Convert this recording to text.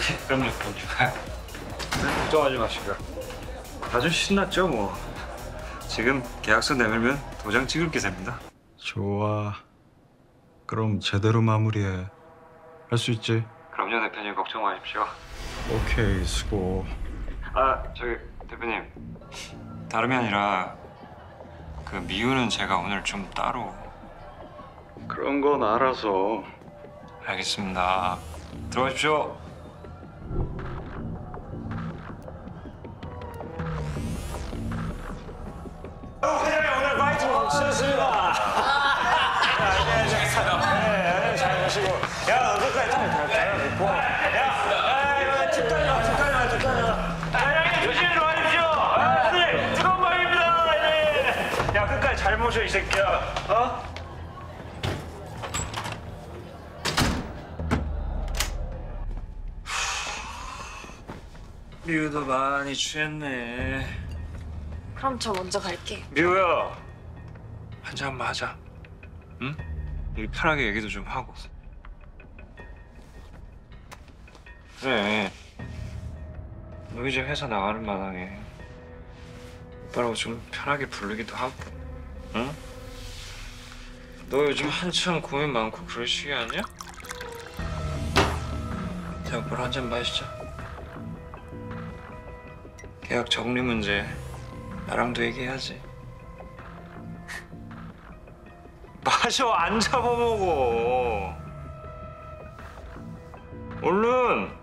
그럼요. 걱정하지 마시고요. 아주 신났죠 뭐. 지금 계약서 내밀면 도장 찍을 기세입니다. 좋아. 그럼 제대로 마무리해. 할 수 있지? 그럼요 대표님 걱정 마십시오. 오케이, 수고. 아 저기 대표님 다름이 아니라 그 미우는 제가 오늘 좀 따로. 그런 건 알아서. 알겠습니다. 들어가십시오. 회장님 오늘 파이팅 넘치셨습니다. 잘 마시고. 야 너 끝까지 잘 듣고. 야 집 다녀. 회장님 조심히 들어가십시오. 네 뜨거운 밤입니다. 네. 야 끝까지 잘 모셔 이 새끼야. 어? 미우도 많이 취했네. 그럼 저 먼저 갈게. 미우야, 한잔 하자. 응? 우리 편하게 얘기도 좀 하고. 그래. 너 이제 회사 나가는 마당에 오빠라고 좀 편하게 부르기도 하고. 응? 너 요즘 한참 고민 많고 그럴 시기 아니야? 자, 오빠랑 한잔 마시자. 계약 정리 문제 나랑도 얘기해야지. 마셔 안 잡아먹어. 얼른.